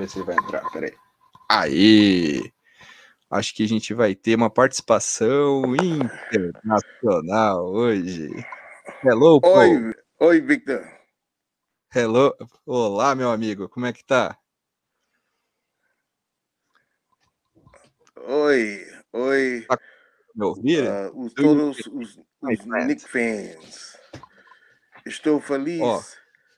ver se vai entrar, peraí. Aí! Acho que a gente vai ter uma participação internacional hoje. Hello, Paul. Oi, Victor. Hello. Olá, meu amigo. Como é que tá? Oi. Tá me ouvir? Todos os Knicks fans. Estou feliz.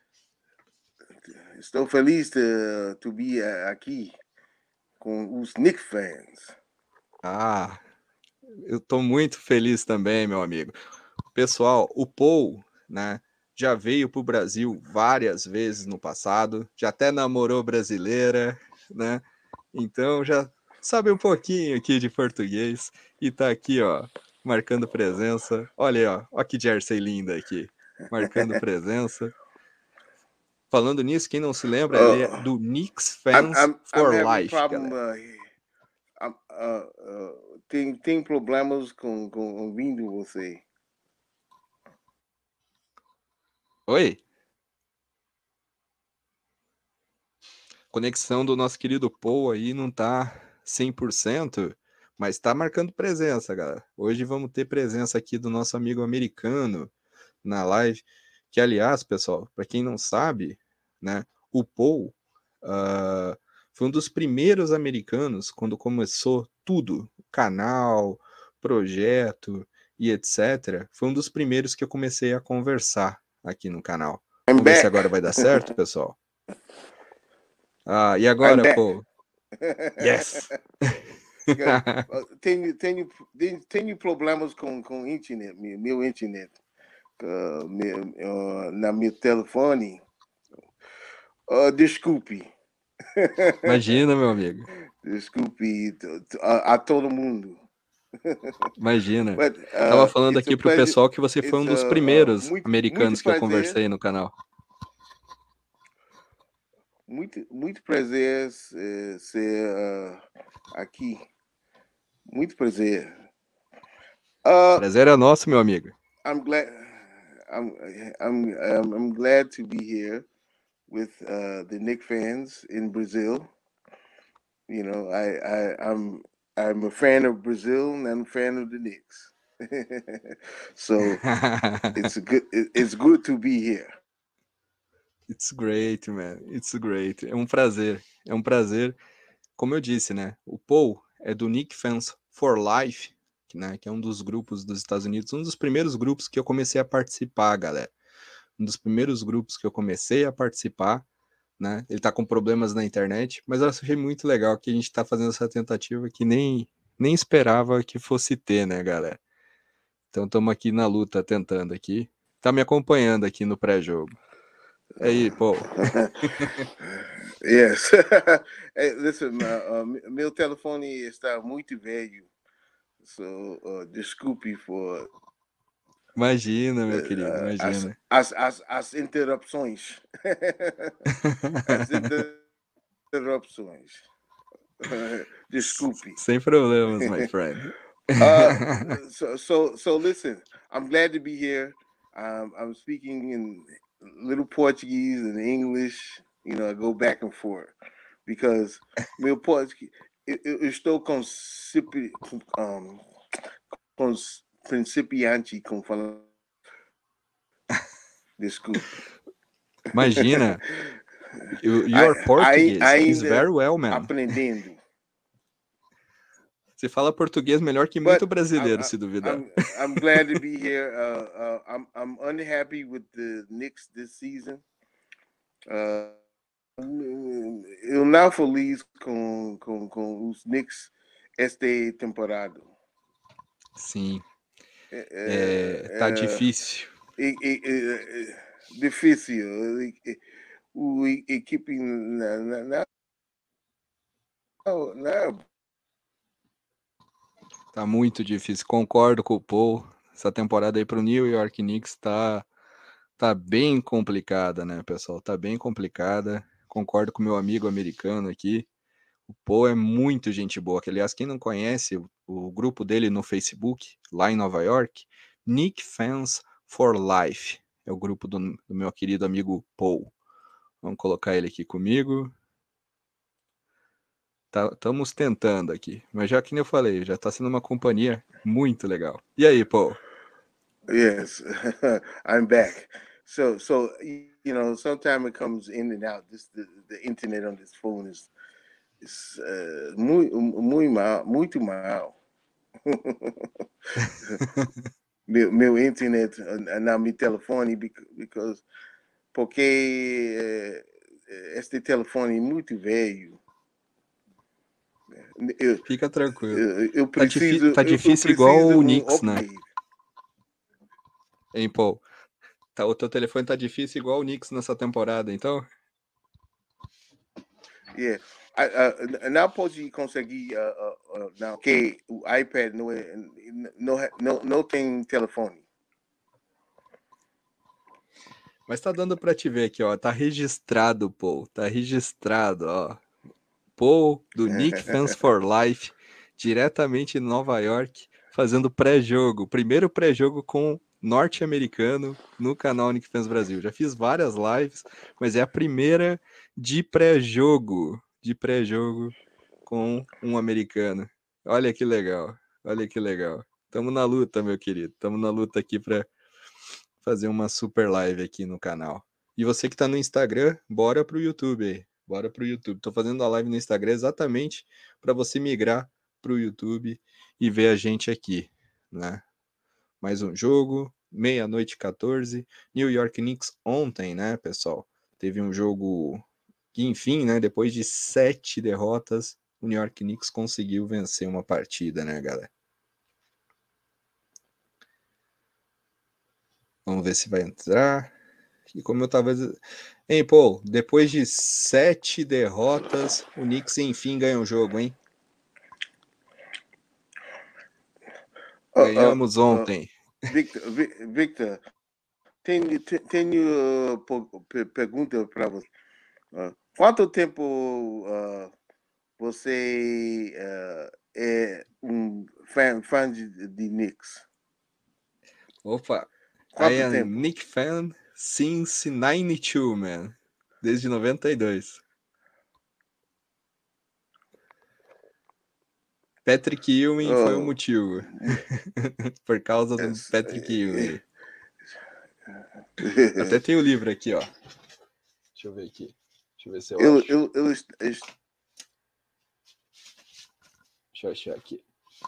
Estou feliz de vir aqui com os Knicks fans. Ah, eu tô muito feliz também, meu amigo. Pessoal, o Paul, né, já veio pro Brasil várias vezes no passado, já até namorou brasileira, né? Então já sabe um pouquinho aqui de português e tá aqui, ó, marcando presença. Olha aí, ó que jersey linda aqui, marcando presença. Falando nisso, quem não se lembra, ele é do Knicks Fans for Life, galera. Tem problemas com ouvindo você. Oi? Conexão do nosso querido Paul aí não tá 100%, mas tá marcando presença, galera. Hoje vamos ter presença aqui do nosso amigo americano na live, que aliás, pessoal, para quem não sabe, né, o Paul foi um dos primeiros americanos quando começou tudo, canal, projeto e etc. Foi um dos primeiros que eu comecei a conversar aqui no canal. Vamos ver se agora vai dar certo, pessoal. E agora, Paul? Yes! Tenho problemas com internet, meu internet. Na meu telefone. Desculpe. Imagina, meu amigo. Desculpe a todo mundo. Imagina. Tava falando aqui pro pessoal que você foi um dos primeiros americanos que eu conversei no canal. Muito prazer ser aqui. Muito prazer. Prazer é nosso, meu amigo. I'm glad to be here with the Knicks fans in Brazil. You know, I'm a fan of Brazil and I'm a fan of the Knicks. So it's good to be here. It's great, man. It's great. É um prazer. É um prazer. Como eu disse, né? O Paul é do Knicks Fans for Life, né? Que é um dos grupos dos Estados Unidos, um dos primeiros grupos que eu comecei a participar, galera. Um dos primeiros grupos que eu comecei a participar, né? Ele tá com problemas na internet, mas eu achei muito legal que a gente tá fazendo essa tentativa que nem esperava que fosse ter, né, galera? Então estamos aqui na luta, tentando aqui. Tá me acompanhando aqui no pré-jogo. E aí, Paul? Yes. Hey, listen, meu telefone está muito velho. So, desculpe por... Imagina, meu querido, imagina. As interrupções. As interrupções. Desculpe. Sem problemas, my friend. So listen, I'm glad to be here. I'm speaking in little Portuguese and English. You know, I go back and forth because meu Português, eu estou principiante com falar. Desculpe. Imagina. Your Portuguese is very well, man. Aprendendo. Você fala português melhor que muito brasileiro, se duvidar. I'm glad to be here. I'm unhappy with the Knicks this season. Eu não feliz com os Knicks esta temporada. Sim. Tá difícil. Difícil. O equipe não. Tá muito difícil. Concordo com o Paul. Essa temporada aí pro New York Knicks tá bem complicada, né, pessoal? Tá bem complicada. Concordo com o meu amigo americano aqui. O Paul é muito gente boa. Que, aliás, quem não conhece o grupo dele no Facebook, lá em Nova York, Knicks Fans for Life. É o grupo do meu querido amigo Paul. Vamos colocar ele aqui comigo. Estamos tentando aqui. Mas já que nem eu falei, já tá sendo uma companhia muito legal. E aí, Paul? Yes, I'm back. So you know, sometimes it comes in and out. The internet on this phone is muito mal. meu internet na meu telefone because porque este telefone é muito velho. Fica tranquilo. Eu Tá, preciso, tá eu difícil igual preciso o Nix, né? upgrade. Hein, Paul? Tá, o teu telefone tá difícil igual o Nix nessa temporada, então? Yeah. Não pode conseguir não, que o iPad não tem telefone. Mas tá dando pra te ver aqui, ó. Tá registrado, Paul. Tá registrado, ó. Paul, do Nick Fans for Life, diretamente em Nova York, fazendo pré-jogo. Primeiro pré-jogo com norte-americano no canal Nick Fans Brasil. Já fiz várias lives, mas é a primeira de pré-jogo. De pré-jogo com um americano. Olha que legal. Olha que legal. Tamo na luta, meu querido. Tamo na luta aqui pra fazer uma super live aqui no canal. E você que tá no Instagram, bora pro YouTube aí. Bora pro YouTube. Tô fazendo a live no Instagram exatamente para você migrar pro YouTube e ver a gente aqui, né? Mais um jogo, meia-noite 14. New York Knicks ontem, né, pessoal? Teve um jogo que, enfim, né, depois de 7 derrotas, o New York Knicks conseguiu vencer uma partida, né, galera? Vamos ver se vai entrar. E como eu tava. Hein, Paul, depois de 7 derrotas, o Knicks enfim ganha o jogo, hein? Ganhamos ontem. Victor, tenho pergunta para você. Quanto tempo você é fã de Knicks? Opa, I Quanto am tempo? Nick fan since 92, man. Desde 92. Patrick Ewing foi o motivo. Por causa do Patrick Ewing. Até tem o livro aqui, ó. Deixa eu ver aqui. Deixa eu ver se eu acho. Deixa eu achar aqui.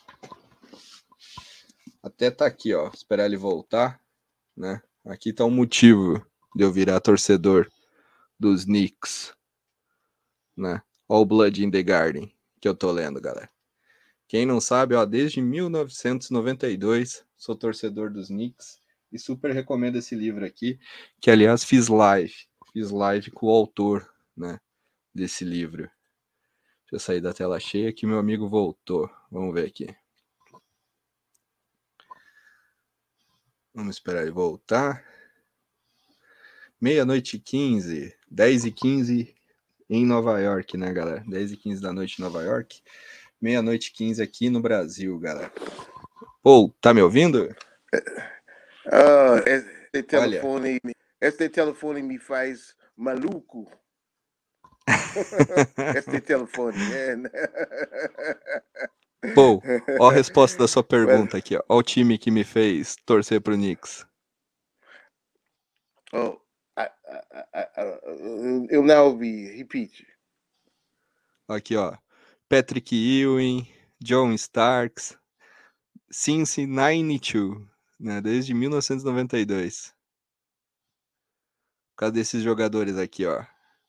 Até tá aqui, ó. Esperar ele voltar, né? Aqui tá o motivo de eu virar torcedor dos Knicks, né? All Blood in the Garden, que eu tô lendo, galera. Quem não sabe, ó, desde 1992 sou torcedor dos Knicks e super recomendo esse livro aqui, que aliás fiz live com o autor, né, desse livro. Deixa eu sair da tela cheia que meu amigo voltou. Vamos ver aqui. Vamos esperar ele voltar. Meia-noite 15, 10h15 em Nova York, né, galera? 10h15 da noite em Nova York. Meia-noite 15 aqui no Brasil, galera. Pô, tá me ouvindo? Este telefone me faz maluco. Este telefone, man. Pô, ó a resposta da sua pergunta aqui, ó. Ó o time que me fez torcer pro Knicks. Oh, eu não ouvi. Repeat. Aqui, ó. Patrick Ewing, John Starks, since 92, né? Desde 1992. Por causa desses jogadores aqui, ó.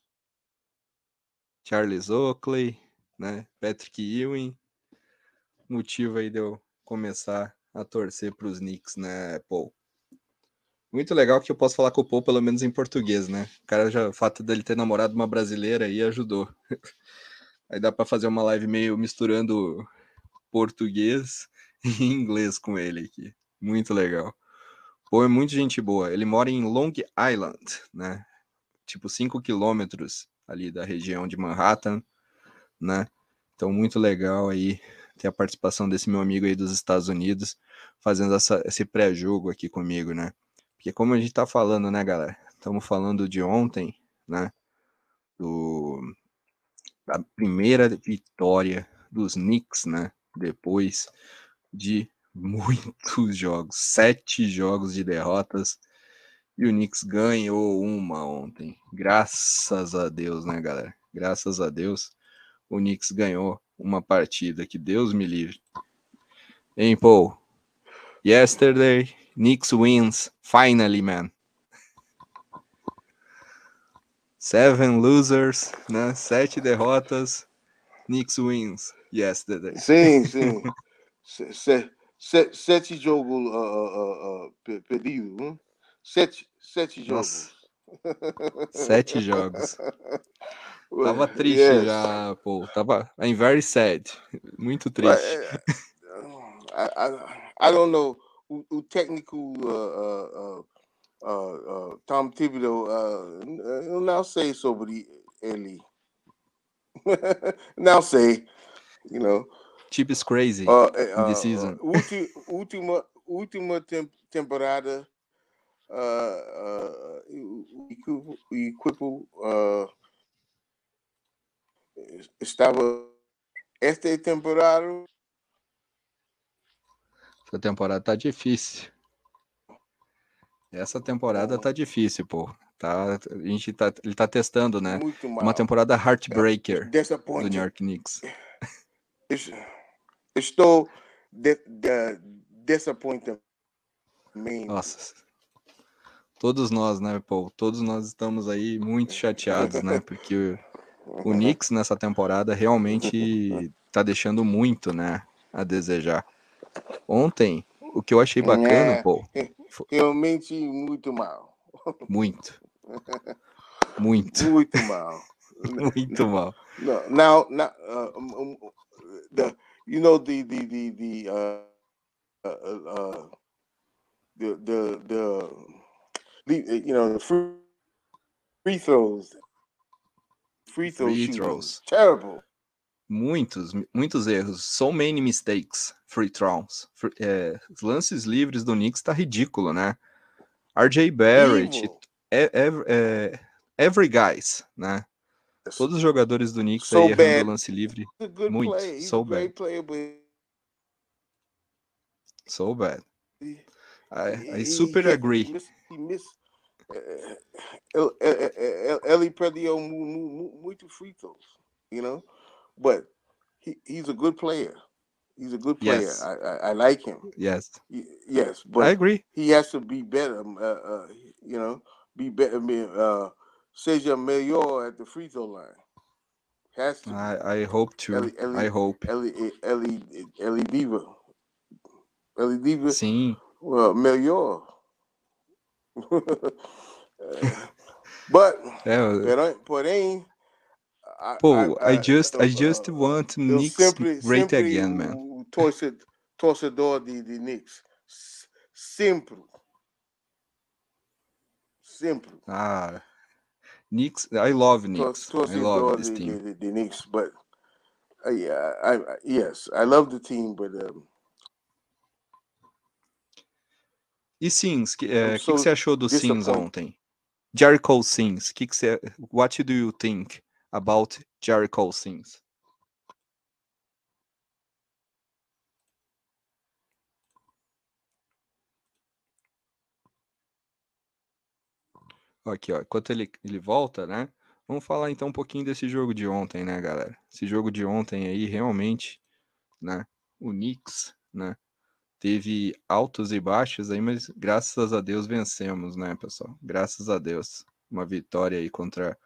Charles Oakley, né? Patrick Ewing. Motivo aí de eu começar a torcer pros Knicks, né, Paul? Muito legal que eu posso falar com o Paul pelo menos em português, né? O cara já, o fato dele ter namorado uma brasileira aí ajudou. Aí dá para fazer uma live meio misturando português e inglês com ele aqui. Muito legal. Pô, é muito gente boa. Ele mora em Long Island, né? Tipo 5 quilômetros ali da região de Manhattan, né? Então, muito legal aí ter a participação desse meu amigo aí dos Estados Unidos fazendo esse pré-jogo aqui comigo, né? Porque como a gente tá falando, né, galera? Estamos falando de ontem, né? a primeira vitória dos Knicks, né? Depois de muitos jogos, 7 jogos de derrotas, e o Knicks ganhou uma ontem. Graças a Deus, né, galera? Graças a Deus, o Knicks ganhou uma partida, que Deus me livre. Hein, Paul? Yesterday, Knicks wins, finally, man. 7 losers, né? 7 derrotas, Knicks wins yesterday. Sim. 7 jogos perdidos, hein? 7 jogos. Nossa, 7 jogos. Tava triste Yes. já, pô. I'm very sad. Muito triste. I don't know. O técnico Tom Thibodeau, eu não sei sobre ele. Não sei, you know. Chip is crazy in this season. Última temporada, o equipo estava esta temporada. Essa temporada tá difícil. Essa temporada tá difícil, pô. Ele tá testando, né? Muito mal. Uma temporada heartbreaker do New York Knicks. Estou disappointed. Nossa. Todos nós, né, pô? Todos nós estamos aí muito chateados, né? Porque o Knicks nessa temporada realmente tá deixando muito, né, a desejar. Ontem, o que eu achei bacana, pô... Realmente muito mal. Muito mal. Muito mal. Muito mal. Now, you know the you know the free throws. Free throws. Terrible. Muitos erros. So many mistakes. Free throws. Os lances livres do Knicks tá ridículo, né? RJ Barrett, every guys, né? Todos os jogadores do Knicks aí errando lance livre. Muito. So bad. So bad. I super agree. Ele perdeu muito free throws, you know, but he's a good player. He's a good player. Yes. I like him. Yes. Yes, but I agree. He has to be better. You know, be better. Seja melhor at the free throw line. Has to. I hope too. I hope. Eli Diva. Sim. Melhor. But porém. Pô, I just want Knicks great again, man. O torcedor de Knicks. Sempre. Knicks. I love Knicks. I love this team. The Knicks, but yes, I love the team, but. E Sims, que você achou do Sims ontem? Jericho Sims, what do you think about Jericho Sims? Aqui, ó, enquanto ele volta, né? Vamos falar então um pouquinho desse jogo de ontem, né, galera? Esse jogo de ontem aí, realmente, né? O Knicks, né? Teve altos e baixos aí, mas graças a Deus vencemos, né, pessoal? Graças a Deus. Uma vitória aí contra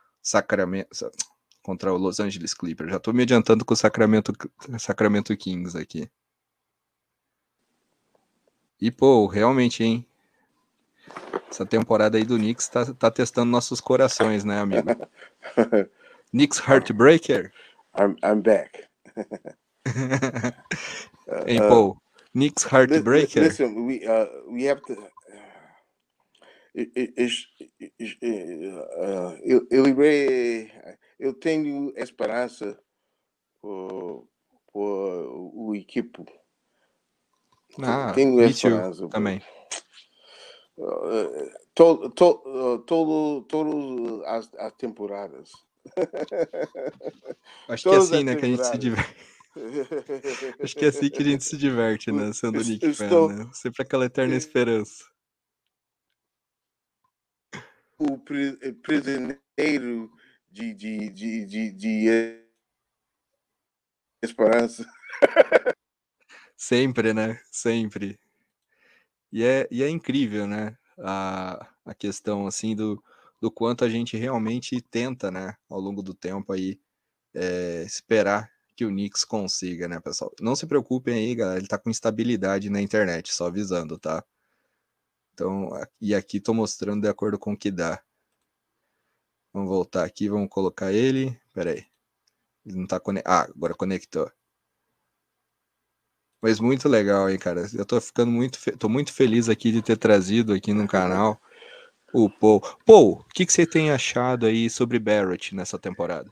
o Los Angeles Clippers. Já tô me adiantando com o Sacramento Kings aqui. E, pô, realmente, hein? Essa temporada aí do Knicks tá testando nossos corações, né, amigo? Knicks Heartbreaker? I'm back. Hein, Paul? Knicks Heartbreaker? Listen, we have to. Eu tenho esperança por o equipo. Tenho esperança também. Todas as temporadas Acho que é Todas assim, as né, que a gente se temporadas. diverte. Acho que é assim que a gente se diverte, né, sendo Knick fan, Estou né? Sempre aquela eterna esperança. o prisioneiro de esperança. Sempre, né? Sempre. E é incrível, né? A questão, assim, do quanto a gente realmente tenta, né, ao longo do tempo aí, esperar que o Knicks consiga, né, pessoal? Não se preocupem aí, galera, ele tá com instabilidade na internet, só avisando, tá? Então, e aqui tô mostrando de acordo com o que dá. Vamos voltar aqui, vamos colocar ele. Pera aí. Ele não tá conectado. Ah, agora conectou. Mas muito legal, hein, cara. Eu tô ficando tô muito feliz aqui de ter trazido aqui no canal o Paul. Paul, o que você tem achado aí sobre Barrett nessa temporada?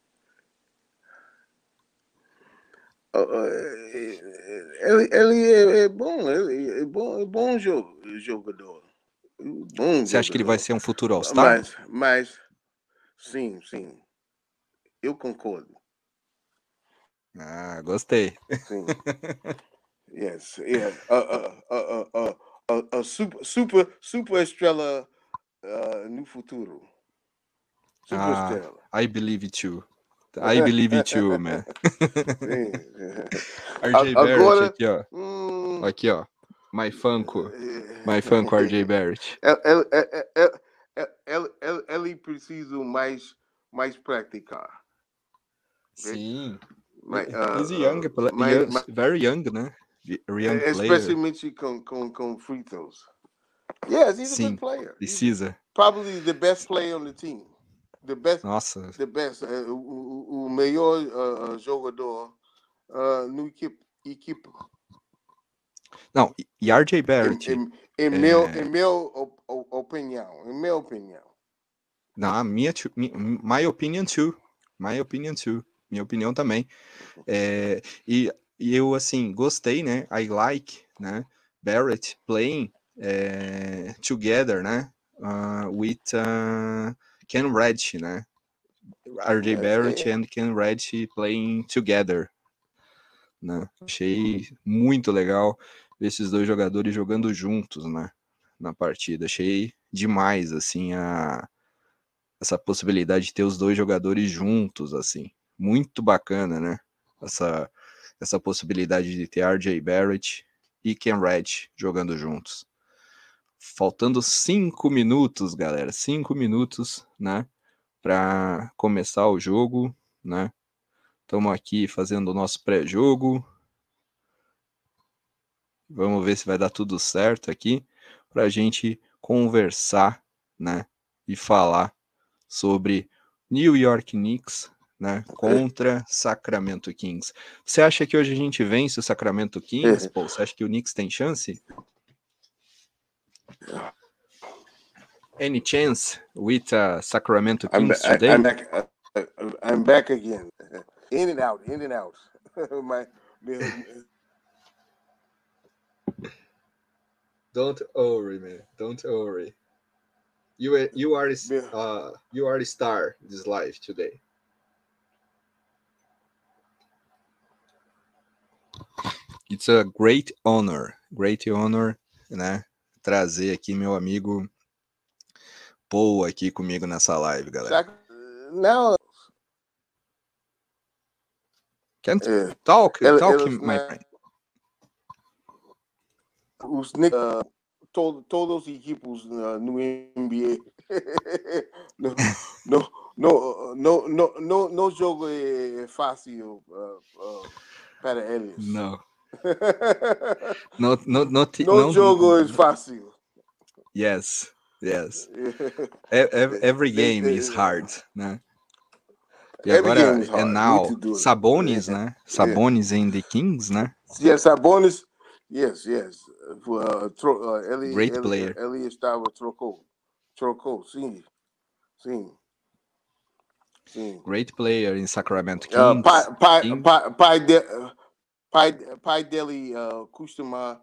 Ele é bom, ele é bom jogador. Bom Você acha que ele vai jogador. ser um futuro All-Star? Mas, sim, eu concordo. Ah, gostei. Sim. Yes, yeah. A super estrela no futuro. Super Ah, estrela. I believe it too. I believe it too, man. Sim. RJ Barrett Agora, aqui, ó. Aqui, ó. My Funko. My Funko RJ Barrett. Ele precisa mais praticar. Sim. Mas, He's very young, né? Young player. especialmente com free throws. Yes, he's a good Sim, player. precisa. Probably the best player on the team. Nossa. The best. O melhor jogador no equipe. Não, e RJ Barrett. Em meu opinião. Não, my opinion too. My opinion too. Minha opinião também. E eu, assim, gostei, né? I like, né? Barrett playing together, né? With Ken Reddish, né? RJ Barrett and Ken Reddish playing together, né? Achei muito legal ver esses dois jogadores jogando juntos, né? Na partida. Achei demais, assim, essa possibilidade de ter os dois jogadores juntos, assim. Muito bacana, né? Essa possibilidade de ter RJ Barrett e Ken Reddish jogando juntos. Faltando 5 minutos, galera. 5 minutos, né? Para começar o jogo, né? Estamos aqui fazendo o nosso pré-jogo. Vamos ver se vai dar tudo certo aqui para a gente conversar, né? E falar sobre New York Knicks, né? Contra Sacramento Kings. Você acha que hoje a gente vence o Sacramento Kings? Pô, você acha que o Knicks tem chance? Any chance with Sacramento Kings today? I'm back again. In and out. Don't worry, man. Don't worry. You are a star this life today. It's a great honor, né? Trazer aqui meu amigo Paul aqui comigo nessa live, galera. Now, Can't talk, my friend. Os Knicks, todos os equipos no NBA no jogo é fácil para eles. Não. No jogo é fácil. Yes. Every game is hard, né? E agora, and now, Sabonis, né? Sabonis in the Kings, né? Yes, Sabonis. Yes. Great player. Ele estava trocou, sim. Great player in Sacramento Kings. Pai dele costuma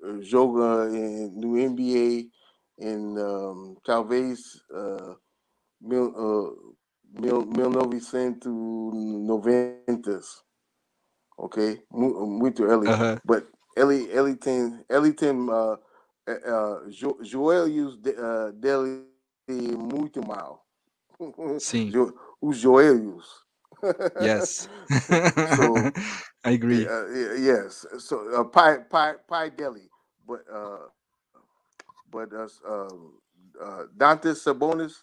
joga no NBA, talvez 1990, ok? Muito early. But ele tem joelhos dele muito mal. Sim. Os joelhos. Yes. So I agree. yes. So pai dele, but Dante Sabonis,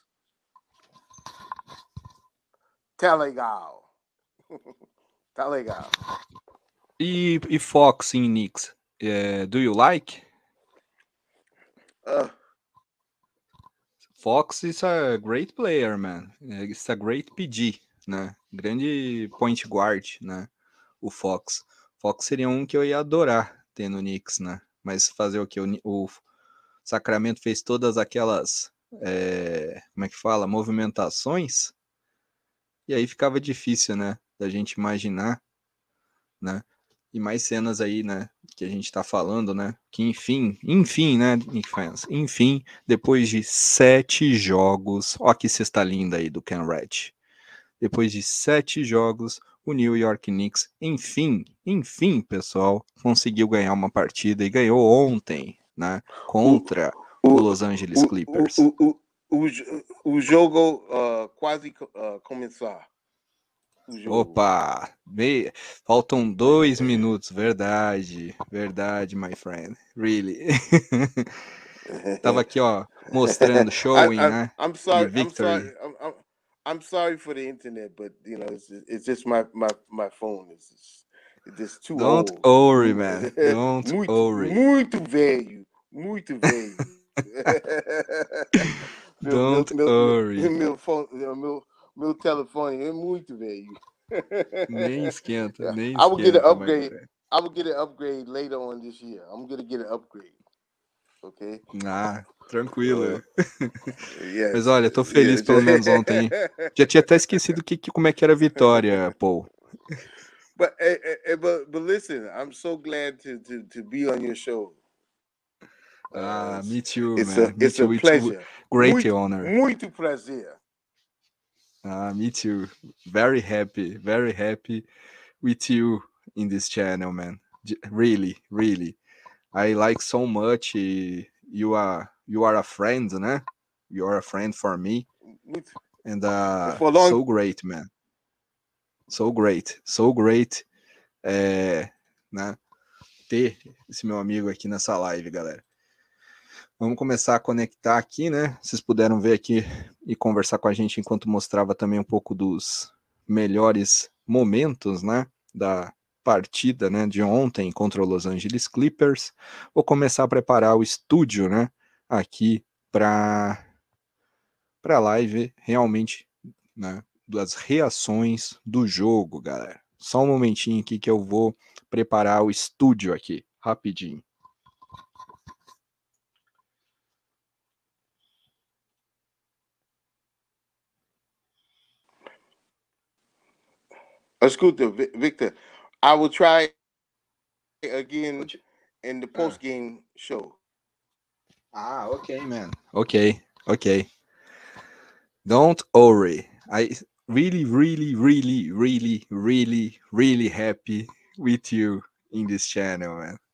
tá legal. Tá legal. E Fox in Knicks, do you like? Fox is a great player, man. It's a great PG, né? Grande point guard, né? O Fox. Fox seria um que eu ia adorar ter no Knicks, né? Mas fazer o que? O Sacramento fez todas aquelas, como é que fala? Movimentações. E aí ficava difícil, né? Da gente imaginar, né? E mais cenas aí, né? Que a gente tá falando, né? Que enfim, né, Knicks fans? Enfim, depois de 7 jogos, ó que cesta linda aí do Ken Red. Depois de 7 jogos, o New York Knicks, enfim, pessoal, conseguiu ganhar uma partida e ganhou ontem, né? Contra o Los Angeles Clippers. O jogo quase começar. Opa, faltam 2 minutos, verdade, my friend, really. Tava aqui, ó, mostrando, showing, né? I'm sorry, victory. I'm sorry for the internet, but you know, it's just my phone. It's just too Don't old. Don't worry, man. Don't worry. Muito velho. Don't worry. Meu telefone é muito velho. Nem esquenta, I will get an upgrade. I will get an upgrade later on this year. I'm gonna get an upgrade. Ok? Ah, tranquilo. Yes. Mas olha, tô feliz pelo menos ontem. Já tinha até esquecido como é que era a vitória, Paul. But listen, I'm so glad to be on your show. Me too, it's man. It's a pleasure. Great honor. Muito prazer. Me too. Very happy with you in this channel, man. Really. I like so much. You are a friend, né? You are a friend for me. And so great, man. So great. Né? Ter esse meu amigo aqui nessa live, galera. Vamos começar a conectar aqui, né? Vocês puderam ver aqui e conversar com a gente enquanto mostrava também um pouco dos melhores momentos, né? Da partida, né? De ontem contra o Los Angeles Clippers. Vou começar a preparar o estúdio, né? Aqui para a live realmente, né? Das reações do jogo, galera. Só um momentinho aqui que eu vou preparar o estúdio aqui, rapidinho. Escuta, Victor, I will try again in the post-game show. Okay, man. Okay. Don't worry. I really happy with you in this channel, man.